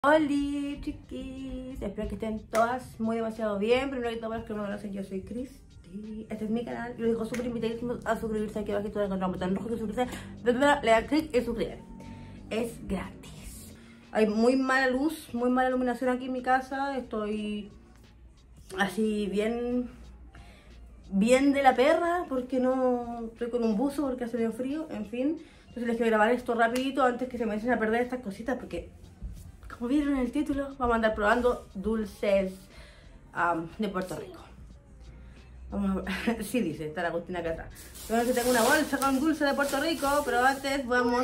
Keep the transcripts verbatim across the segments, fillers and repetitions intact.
Hola chiquis, espero que estén todas muy demasiado bien. Primero que todo, para los que no me conocen, yo soy Cristi. Este es mi canal y los dejo súper invitadísimos a suscribirse. Aquí abajo todo el botón rojo que suscribirse, le dan clic y suscribir. Es gratis. Hay muy mala luz, muy mala iluminación aquí en mi casa. Estoy así bien, bien de la perra porque no estoy con un buzo porque hace medio frío, en fin. Entonces les quiero grabar esto rapidito antes que se me echen a perder estas cositas porque, como vieron en el título, vamos a andar probando dulces um, de Puerto Rico. Vamos a ver. Sí, dice, está la Agustina acá atrás. Yo que tengo una bolsa con dulce de Puerto Rico, pero antes vamos...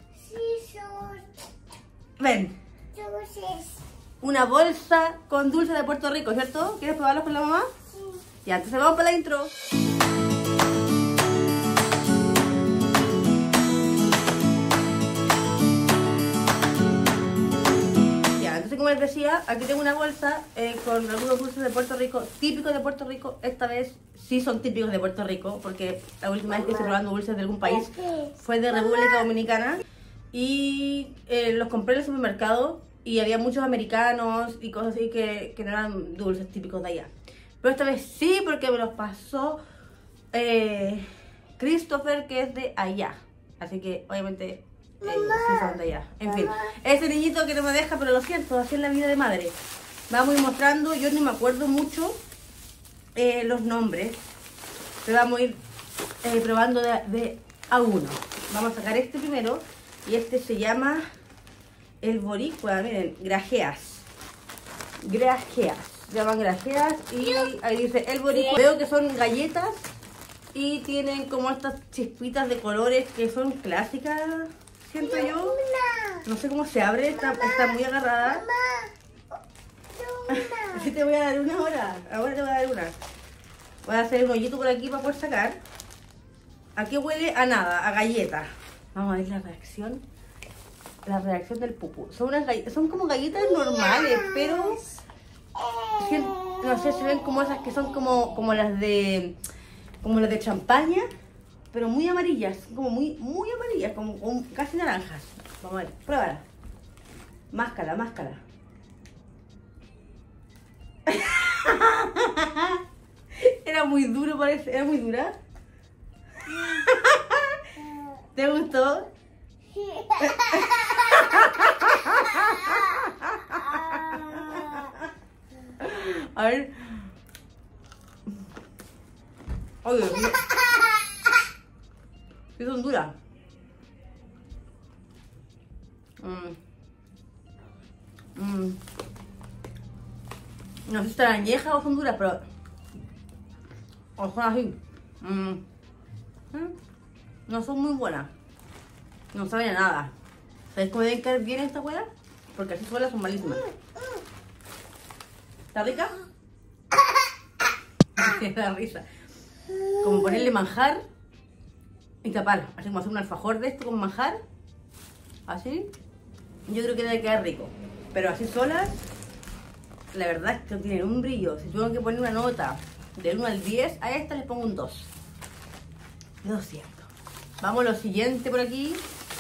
Ven. Una bolsa con dulce de Puerto Rico, ¿cierto? ¿Quieres probarlos con la mamá? Sí. Ya, entonces vamos para la intro. Como les decía, aquí tengo una bolsa eh, con algunos dulces de Puerto Rico, típicos de Puerto Rico. Esta vez sí son típicos de Puerto Rico, porque la última vez que estoy probando dulces de algún país fue de República Dominicana. Y eh, los compré en el supermercado y había muchos americanos y cosas así que, que no eran dulces típicos de allá. Pero esta vez sí, porque me los pasó eh, Christopher, que es de allá. Así que obviamente... Eh, sí son de allá. En fin, ese niñito que no me deja, pero lo siento, así es la vida de madre. Vamos a ir mostrando, yo ni me acuerdo mucho eh, los nombres, pero vamos a ir eh, probando de, de a uno. Vamos a sacar este primero, y este se llama el boricua, miren, grajeas. Grajeas, se llaman grajeas, y ahí dice el boricua. Veo que son galletas, y tienen como estas chispitas de colores que son clásicas. Siento yo, no sé cómo se abre, está, está muy agarrada. Así te voy a dar una ahora, ahora te voy a dar una. Voy a hacer un hoyito por aquí para poder sacar. Aquí huele a nada, a galleta. Vamos a ver la reacción. La reacción del pupú. Son, unas galletas, son como galletas normales, pero no sé, se ven como esas que son como, como las de como las de champaña. Pero muy amarillas, como muy, muy amarillas, como, como casi naranjas. Vamos a ver, pruébala. Máscara, máscara. Era muy duro, parece. Era muy dura. ¿Te gustó? A ver. Ay, Dios mío. Sí son duras. Mm. Mm. No sé si están añejas o son duras, pero... o son así. Mm. Mm. No son muy buenas. No saben a nada. ¿Sabéis cómo deben caer bien esta hueá? Porque así solas son malísimas. ¿Está rica? Me da risa. Como ponerle manjar y tapar, así como hacer un alfajor de esto con manjar, así, yo creo que debe quedar rico, pero así solas, la verdad es que no tienen un brillo. Si tengo que poner una nota del uno al diez, a esta les pongo un dos, de doscientos. Vamos a lo siguiente por aquí.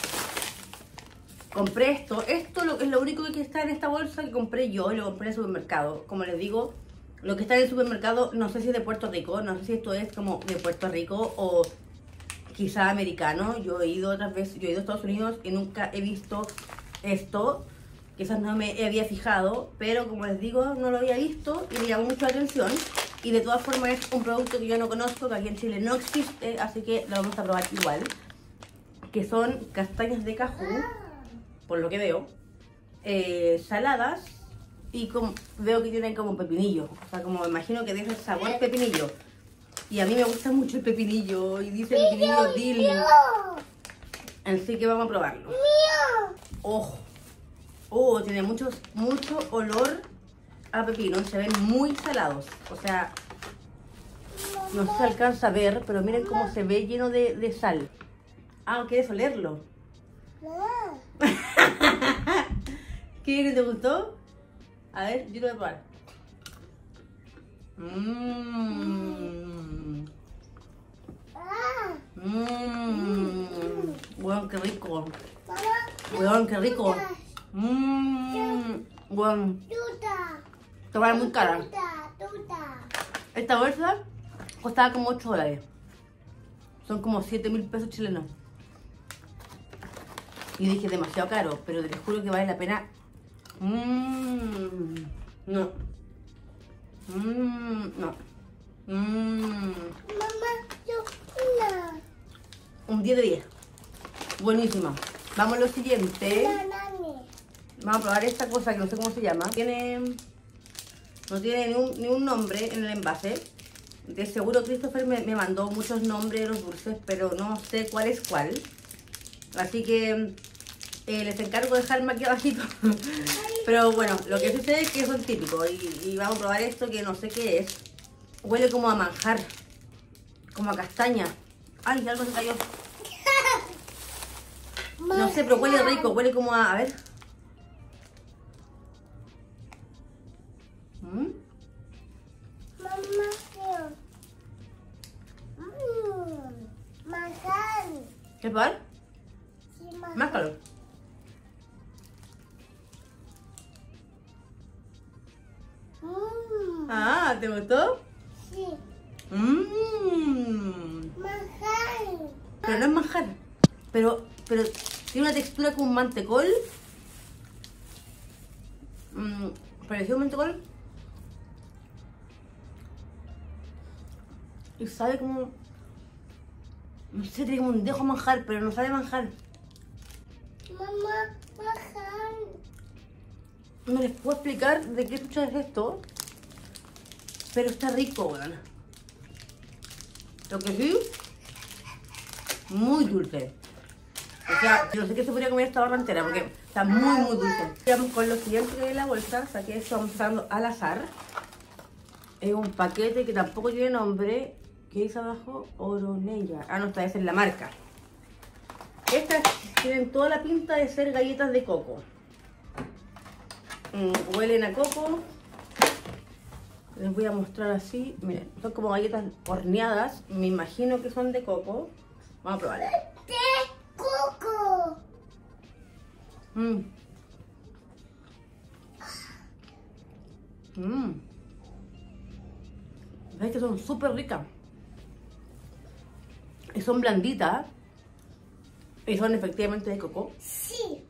Compré esto, esto es lo único que está en esta bolsa que compré yo, y lo compré en el supermercado. Como les digo, lo que está en el supermercado, no sé si es de Puerto Rico, no sé si esto es como de Puerto Rico o quizá americano. Yo he ido otras veces, yo he ido a Estados Unidos y nunca he visto esto. Quizás no me había fijado, pero como les digo, no lo había visto y me llamó mucho la atención. Y de todas formas es un producto que yo no conozco, que aquí en Chile no existe, así que lo vamos a probar igual. Que son castañas de cajú, por lo que veo, eh, saladas, y como, veo que tienen como pepinillo. O sea, como me imagino que deja el sabor pepinillo. Y a mí me gusta mucho el pepinillo. Y dice el pepinillo dill. Así que vamos a probarlo. ¡Oh! Oh, tiene muchos, mucho olor a pepino. Se ven muy salados. O sea, no se alcanza a ver, pero miren cómo se ve lleno de, de sal. Ah, ¿quieres olerlo? ¿Qué? ¿Te gustó? A ver, yo lo voy a probar. Mmm. Mmm. Bueno, qué rico. Weón, qué rico. Mmm, bueno. Esta vale muy cara. Esta bolsa costaba como ocho dólares. Son como siete mil pesos chilenos. Y dije, demasiado caro, pero les juro que vale la pena. Mmm, no. Mmm, no. Mmm. Mamá, yo una. Un diez de diez. Buenísima. Vamos a lo siguiente. Vamos a probar esta cosa que no sé cómo se llama. Tiene... No tiene ni un, ni un nombre en el envase. De seguro Christopher me, me mandó muchos nombres de los dulces, pero no sé cuál es cuál. Así que eh, les encargo de dejarme aquí abajito. Pero bueno, lo que sucede es que son típicos. Y, y vamos a probar esto que no sé qué es. Huele como a manjar. Como a castaña. Ay, algo se cayó. No sé, pero huele rico. Huele como a... A ver. ¿Mm? Mamá, mmm, manjar. ¿Qué par? Sí, manjar. Más calor. Mmm, Ah, ¿te gustó? sí, Mmm. manjar. Pero no es manjar. Pero, pero tiene una textura como un mantecol. Mmm. Pareció un mantecol. Y sabe como... No sé, tiene como un dejo manjar, pero no sabe manjar. Mamá, manjar. No les puedo explicar de qué chucha es esto. Pero está rico, weón. Lo que sí, muy dulce. O sea, no sé qué se podría comer esta barra entera porque está muy, muy dulce. Vamos con lo siguiente de la bolsa. Saqué esto, vamos usando al azar. Es un paquete que tampoco tiene nombre. ¿Qué dice abajo? Oronella. Ah, no, esta es la marca. Estas tienen toda la pinta de ser galletas de coco. Mm, huelen a coco. Les voy a mostrar así. Miren, son como galletas horneadas. Me imagino que son de coco. Vamos a probar. De coco. Mmm. Mmm. ¿Ves que son súper ricas? Y son blanditas. Y son efectivamente de coco. Sí.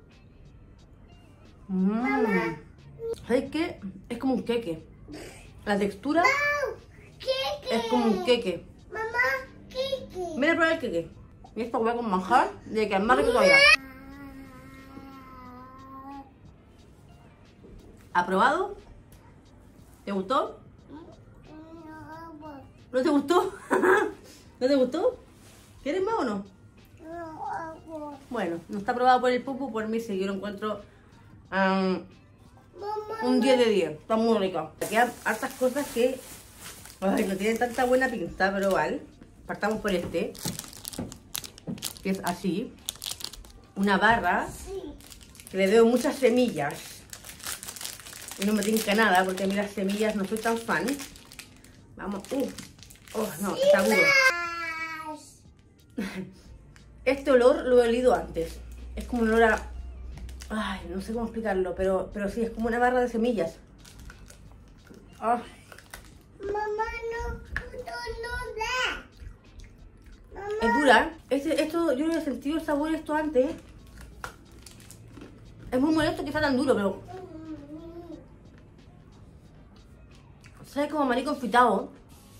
Mmm. ¿Sabes qué? Es como un queque. La textura Queque. es como un queque. Mamá, queque. Mira, probar el queque. Y esta hueá con manjar, de que es más rico todavía. ¿Aprobado? ¿Te gustó? ¿No te gustó? ¿No te gustó? ¿Quieres más o no? Bueno, no está aprobado por el pupu, por mí sí, yo lo encuentro um, un diez de diez. Está muy rico. Quedan hartas cosas que ay, no tienen tanta buena pinta, pero igual. Partamos por este, que es así. Una barra que le veo muchas semillas. Y no me tinca nada porque a mí las semillas no soy tan fan. Vamos, uh, oh no, está duro. Este olor lo he olido antes. Es como un olor a... Ay, no sé cómo explicarlo, pero, pero sí, es como una barra de semillas. Oh. Mamá, no, no, no da. Mamá. Es dura. Este, esto, yo no he sentido el sabor de esto antes. Es muy molesto que está tan duro, pero... Sabe como maní confitado.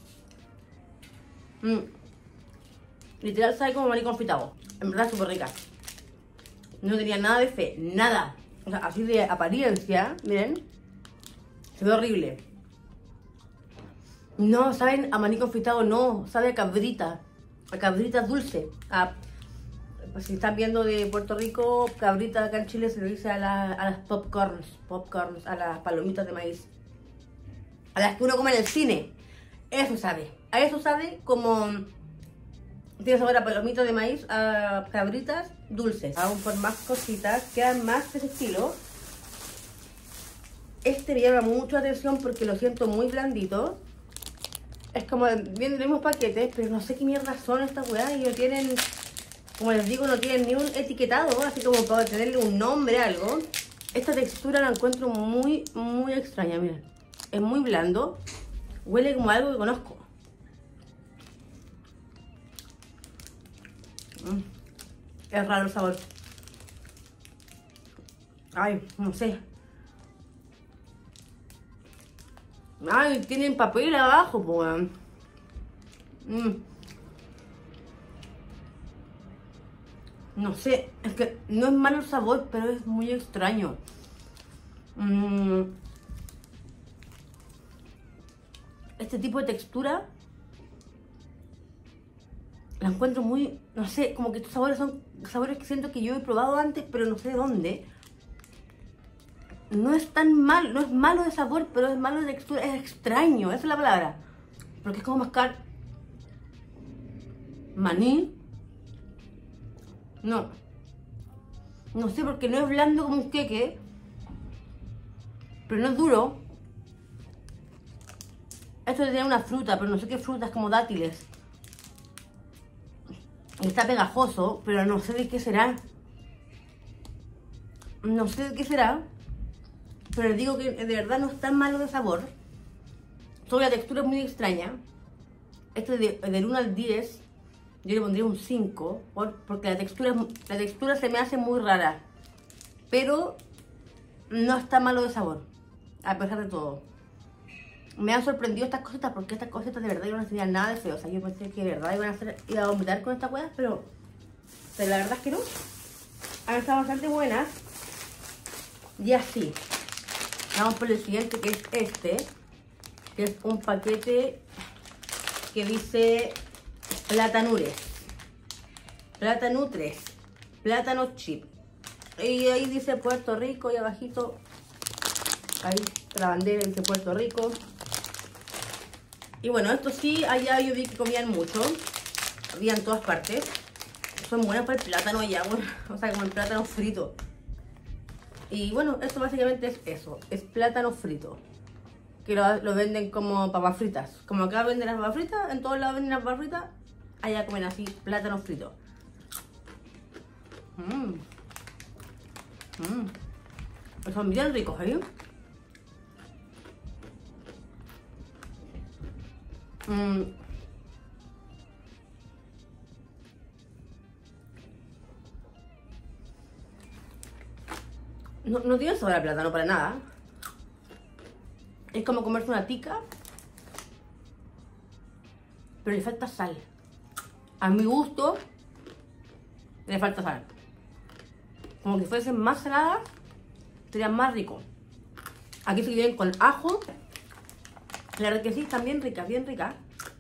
Mm. Literal sabe como maní confitado. En verdad súper rica. No tenía nada de fe, nada. O sea, así de apariencia, miren. Se ve horrible. No, saben a maní confitado, no. Sabe a cabrita. A cabrita dulce. A, pues si están viendo de Puerto Rico, cabrita acá en Chile se le dice a, la, a las popcorns. Popcorns, a las palomitas de maíz. A las que uno come en el cine. Eso sabe. A eso sabe como... Tiene sabor a palomitas de maíz, a cabritas dulces. Aún por más cositas, quedan más de ese estilo. Este me llama mucho la atención porque lo siento muy blandito. Es como, bien los mismos paquetes, pero no sé qué mierda son estas weas y no tienen Como les digo, no tiene ni un etiquetado, así como para tenerle un nombre, algo. Esta textura la encuentro muy, muy extraña, miren. Es muy blando. Huele como algo que conozco. Mm. Es raro el sabor. Ay, no sé. Ay, tienen papel abajo, pues. Mm. No sé, es que no es malo el sabor, pero es muy extraño. Mm. Este tipo de textura la encuentro muy, no sé, como que estos sabores son sabores que siento que yo he probado antes, pero no sé dónde. No es tan mal, no es malo de sabor, pero es malo de textura, es extraño, esa es la palabra. Porque es como mascar maní. No. No sé, porque no es blando como un queque, pero no es duro. Esto tiene una fruta, pero no sé qué fruta, es como dátiles. Y está pegajoso, pero no sé de qué será. No sé de qué será. Pero les digo que de verdad no es tan malo de sabor. Solo la textura es muy extraña. Esto de, del uno al diez, yo le pondría un cinco. Por, porque la textura, la textura se me hace muy rara. Pero no está malo de sabor, a pesar de todo. Me han sorprendido estas cositas, porque estas cositas de verdad iban a ser nada de feo. O sea, yo pensé que de verdad iban a hacer, iba a vomitar con estas huevas, pero, pero la verdad es que no. Han estado bastante buenas. Y así. Vamos por el siguiente, que es este. Que es un paquete que dice Platanures. Platanutres. Plátano chip. Y ahí dice Puerto Rico y abajito. Ahí la bandera dice Puerto Rico. Y bueno, esto sí, allá yo vi que comían mucho. Había en todas partes. Son buenas para el plátano allá, bueno, o sea, como el plátano frito. Y bueno, esto básicamente es eso, es plátano frito. Que lo, lo venden como papas fritas. Como acá venden las papas fritas, en todos lados venden las papas fritas. Allá comen así, plátano frito. Mmm. Mmm. Son bien ricos, ¿eh? Mmm. No, no tiene sabor a plátano para nada. Es como comerse una tica, pero le falta sal. A mi gusto, le falta sal. Como que fuesen más saladas, serían más ricos. Aquí se vienen con ajo. La verdad que sí, están bien ricas, bien ricas.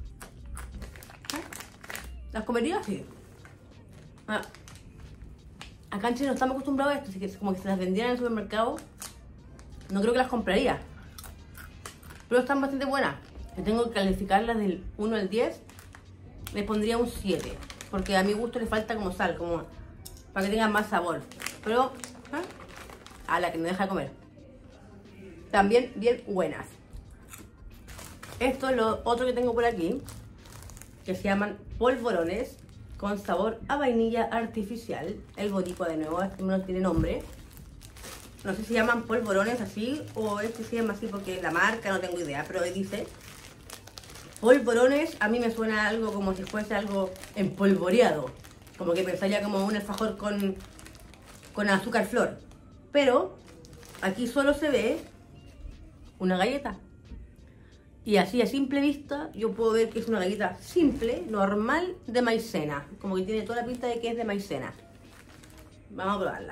¿Las comerías? Sí. Ah. Acá en Chile no estamos acostumbrados a esto, así que como que se las vendieran en el supermercado, no creo que las compraría. Pero están bastante buenas. Si tengo que calificarlas del uno al diez, les pondría un siete. Porque a mi gusto les falta como sal, como para que tengan más sabor. Pero, ¿eh? A la que me deja comer. También bien buenas. Esto es lo otro que tengo por aquí, que se llaman polvorones con sabor a vainilla artificial. El boricua de nuevo, este no tiene nombre. No sé si llaman polvorones así o este se llama así porque la marca, no tengo idea, pero dice polvorones. A mí me suena algo como si fuese algo empolvoreado, como que pensaría como un alfajor con, con azúcar flor. Pero aquí solo se ve una galleta. Y así a simple vista yo puedo ver que es una galleta simple, normal, de maicena. Como que tiene toda la pinta de que es de maicena. Vamos a probarla.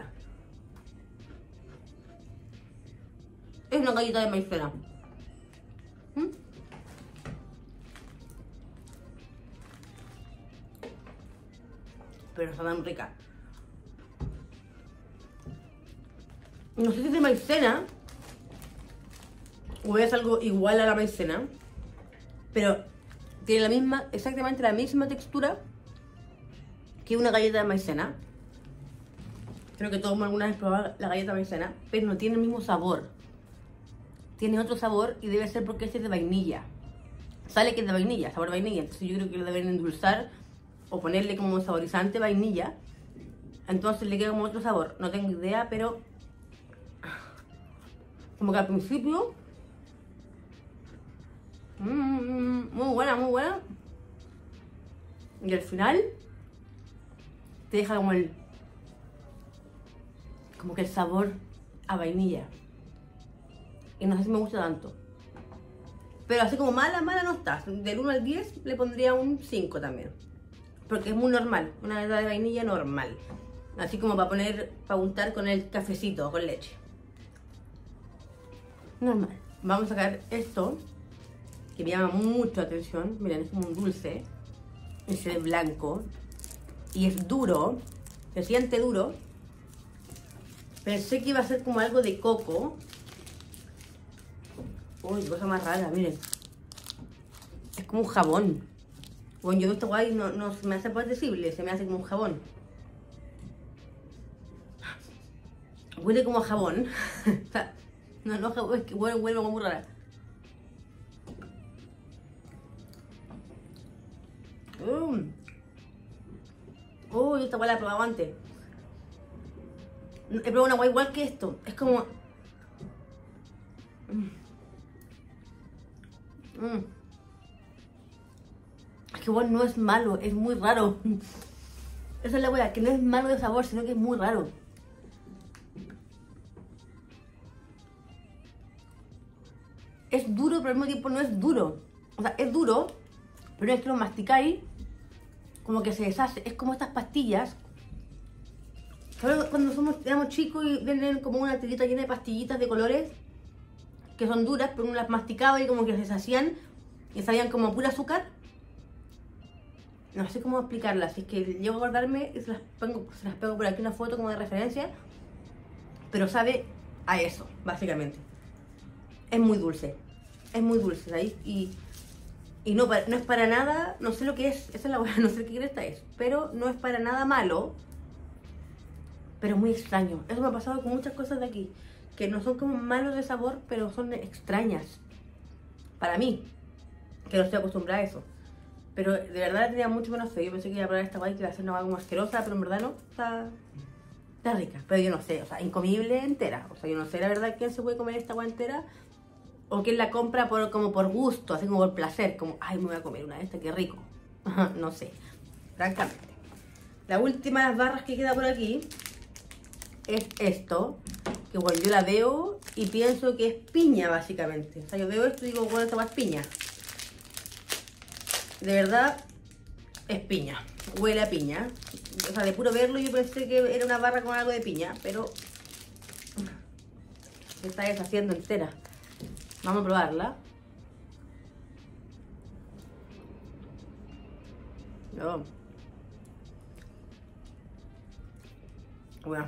Es una galleta de maicena. ¿Mm? Pero está tan rica. No sé si es de maicena o es algo igual a la maicena, pero tiene la misma, exactamente la misma textura que una galleta de maicena. Creo que todos alguna vez probado la galleta de maicena, pero no tiene el mismo sabor. Tiene otro sabor y debe ser porque este es de vainilla. Sale que es de vainilla, sabor vainilla, entonces yo creo que lo deben endulzar o ponerle como saborizante vainilla, entonces le queda como otro sabor. No tengo idea, pero como que al principio mmm, muy buena, muy buena, y al final te deja como el como que el sabor a vainilla, y no sé si me gusta tanto, pero así como mala, mala no está. Del uno al diez le pondría un cinco también, porque es muy normal, una helada de vainilla normal, así como para poner, para untar con el cafecito, con leche. Normal. Vamos a sacar esto, que me llama mucho la atención. Miren, es como un dulce, ese es blanco, y es duro, se siente duro. Pensé que iba a ser como algo de coco. Uy, cosa más rara, miren. Es como un jabón. Bueno, yo esto guay no, no se me hace apetecible, se me hace como un jabón. Huele como a jabón. O sea, no, no jabón, es que huele, huele como muy rara. Uy, Uy, esta guay la he probado antes. He probado una guay igual que esto. Es como... Mm. Es que igual no es malo, es muy raro. Esa es la wea, que no es malo de sabor, sino que es muy raro. Es duro, pero al mismo tiempo no es duro. O sea, es duro, pero es que lo masticáis, como que se deshace. Es como estas pastillas. ¿Sabes cuando somos, éramos chicos y venden como una tirita llena de pastillitas de colores? Que son duras, pero uno las masticaba y como que se deshacían y sabían como pura azúcar. No sé cómo explicarlas, si es que llego a acordarme y se las, pongo, se las pego por aquí una foto como de referencia. Pero sabe a eso, básicamente. Es muy dulce, es muy dulce, ¿sabes? Y, y no, no es para nada, no sé lo que es, esa es la buena, no sé qué cresta es, pero no es para nada malo, pero es muy extraño. Eso me ha pasado con muchas cosas de aquí, que no son como malos de sabor, pero son extrañas para mí, que no estoy acostumbrada a eso. Pero de verdad tenía mucho menos fe. Yo pensé que iba a probar esta guay que iba a ser una guay como asquerosa, pero en verdad no, está, está rica. Pero yo no sé, o sea, incomible entera. O sea, yo no sé la verdad quién se puede comer esta guay entera, o quién la compra por, como por gusto, así como por placer, como, ay, me voy a comer una de estas, qué rico. No sé, francamente. La última de las barras que queda por aquí es esto, que bueno, yo la veo y pienso que es piña, básicamente. O sea, yo veo esto y digo, bueno, esta es piña. De verdad, es piña. Huele a piña. O sea, de puro verlo yo pensé que era una barra con algo de piña, pero se está deshaciendo entera. Vamos a probarla. No. Bueno.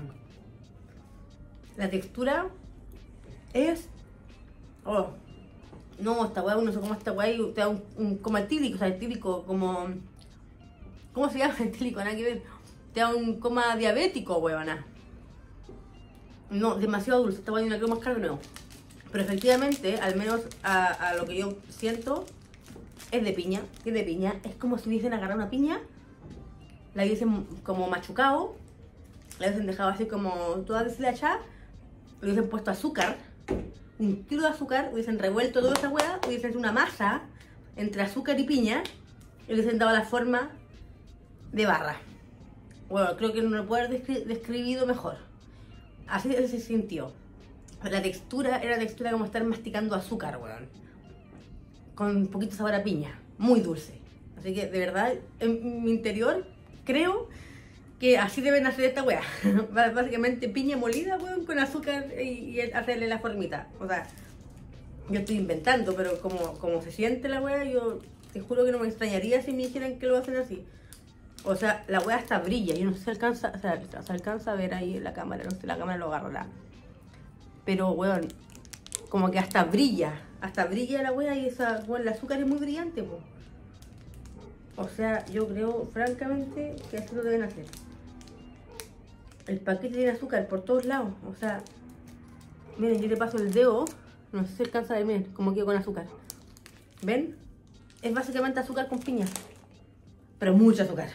La textura es... Oh. No, esta weá, uno se come esta weá y te da un, un como etílico, o sea, etílico, como... ¿Cómo se llama etílico? Nada que ver. Te da un coma diabético, weona. No, demasiado dulce, esta weá yo la quiero más caro de nuevo. Pero efectivamente, al menos a, a lo que yo siento, es de piña, es de piña. Es como si hubiesen agarrado una piña, la hubiesen como machucado, la hubiesen dejado así como toda deshilachada, le hubiesen puesto azúcar, un kilo de azúcar, hubiesen revuelto toda esa hueá, hubiesen hecho una masa entre azúcar y piña, y le hubiesen dado la forma de barra. Bueno, creo que no lo puedo haber descri describido mejor. Así se sintió. La textura era la textura como estar masticando azúcar, weón. Con un poquito de sabor a piña. Muy dulce. Así que, de verdad, en mi interior, creo que así deben hacer esta weá. Básicamente piña molida, weón, con azúcar y, y hacerle la formita. O sea, yo estoy inventando, pero como, como se siente la weá, yo te juro que no me extrañaría si me dijeran que lo hacen así. O sea, la weá hasta brilla. Yo no sé si alcanza, o sea, se alcanza a ver ahí en la cámara. No sé, la cámara lo agarrará. Pero, weón, como que hasta brilla. Hasta brilla la weá y esa, weón, el azúcar es muy brillante, po. O sea, yo creo, francamente, que así lo deben hacer. El paquete tiene azúcar por todos lados. O sea, miren, yo le paso el dedo. No sé si alcanza a ver, miren, como quedo con azúcar. ¿Ven? Es básicamente azúcar con piña. Pero mucho azúcar.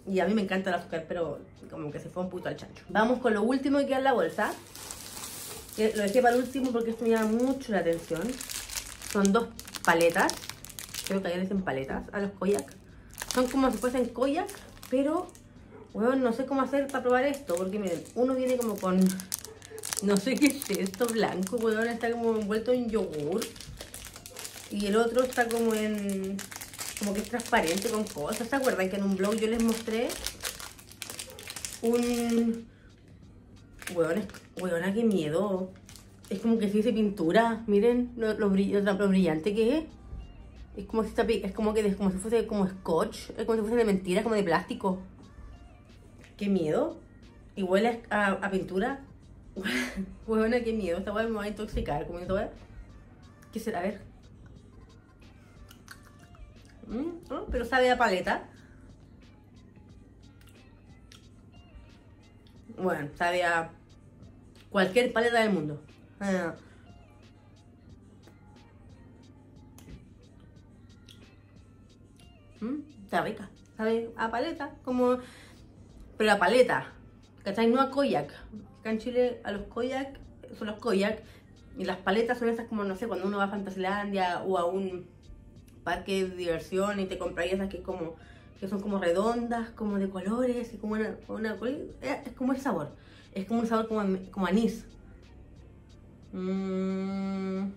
Y a mí me encanta el azúcar, pero como que se fue un poquito al chancho. Vamos con lo último que queda en la bolsa. Que lo dejé para el último porque esto me llama mucho la atención. Son dos paletas. Creo que allá le dicen paletas a los koyak. Son como si fuesen koyak, pero bueno, no sé cómo hacer para probar esto. Porque miren, uno viene como con... No sé qué es esto, blanco, weón, está como envuelto en yogur. Y el otro está como en... como que es transparente con cosas. ¿Se acuerdan que en un blog yo les mostré un... Weón, weona, qué miedo. Es como que se dice pintura. Miren lo, lo, brill lo brillante que es. Es como si, está, es como que es como si fuese como scotch. Es como si fuese de mentira, como de plástico. Qué miedo. Y huele a, a pintura. Weona, qué miedo. Esta weá me va a intoxicar comiendo weá. ¿Qué será? A ver. Mm, oh, pero sabe a paleta. Bueno, sabe a cualquier paleta del mundo. Ah. Mm, está rica. Sabe a paleta, como... Pero a paleta, ¿cachai? No a koyak. Acá en Chile a los koyak son los koyak. Y las paletas son esas como, no sé, cuando uno va a Fantasylandia o a un parque de diversión y te compras esas que es como... que son como redondas, como de colores, y como una, una es como el sabor, es como un sabor como, como anís. Mm.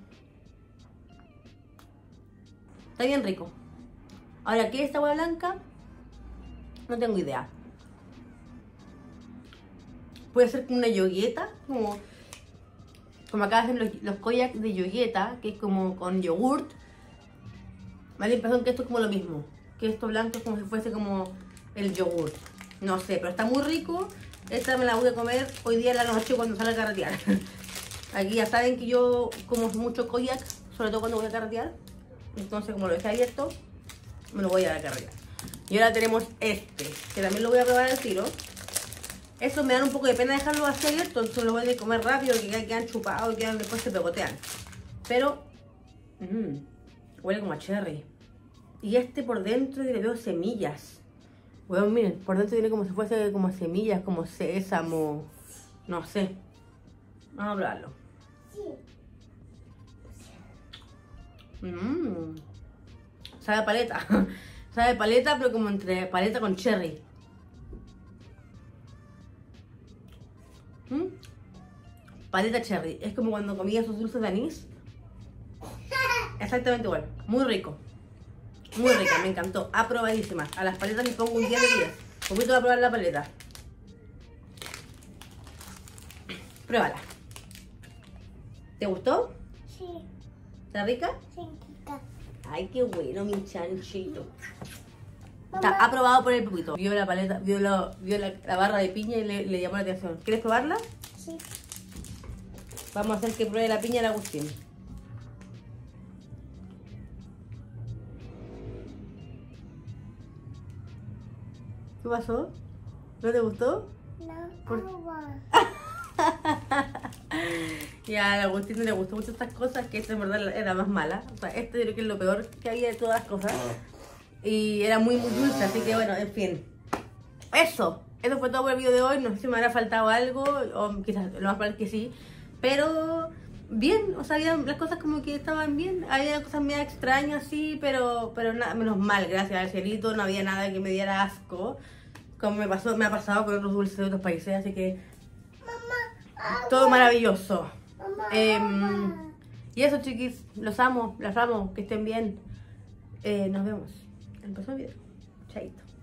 Está bien rico. Ahora, ¿qué es esta agua blanca? No tengo idea. Puede ser como una yogueta, como, como acá hacen los, los koyak de yogueta, que es como con yogurt. Me da la impresión que esto es como lo mismo. Que esto blanco es como si fuese como el yogur. No sé, pero está muy rico. Esta me la voy a comer hoy día en la noche cuando salga a carretear. Aquí ya saben que yo como mucho koyak, sobre todo cuando voy a carretear. Entonces, como lo dejé abierto, me lo voy a dar a carretear. Y ahora tenemos este, que también lo voy a probar al tiro. Estos me dan un poco de pena dejarlo así abierto, entonces lo voy a comer rápido, que ya quedan chupados y quedan, después se pegotean. Pero, mmm, huele como a cherry. Y este por dentro le veo semillas. Bueno, miren, por dentro tiene como si fuese como semillas, como sésamo. No sé. Vamos a probarlo. Mmm. Sabe a paleta. Sabe a paleta, pero como entre paleta con cherry. ¿Mm? Paleta cherry. Es como cuando comía esos dulces de anís. Exactamente igual. Muy rico. Muy rica, me encantó. Aprobadísima. A las paletas les pongo un diez de diez. Un poquito a probar la paleta. Pruébala. ¿Te gustó? Sí. ¿Está rica? Sí, chica. Ay, qué bueno, mi chanchito. Está aprobado por el pupito. Vio la paleta, vio, la, vio la, la barra de piña y le, le llamó la atención. ¿Quieres probarla? Sí. Vamos a hacer que pruebe la piña el Agustín. ¿Qué pasó? ¿No te gustó? No, ¿Por- agua. Y a Agustín no le gustó mucho estas cosas, que esta en verdad era más mala. O sea, este yo creo que es lo peor que había de todas las cosas. Y era muy muy dulce, así que bueno, en fin. Eso, eso fue todo por el video de hoy. No sé si me habrá faltado algo, o quizás lo más probable es que sí. Pero bien, o sea, había las cosas como que estaban bien. Había cosas medio extrañas, sí, pero, pero nada, menos mal, gracias al cielito. No había nada que me diera asco, como me, pasó, me ha pasado con otros dulces de otros países, así que Mamá, todo maravilloso. Mamá, Eh, agua. y eso, chiquis, los amo, las amo, que estén bien. Eh, nos vemos en el próximo video. Chaito.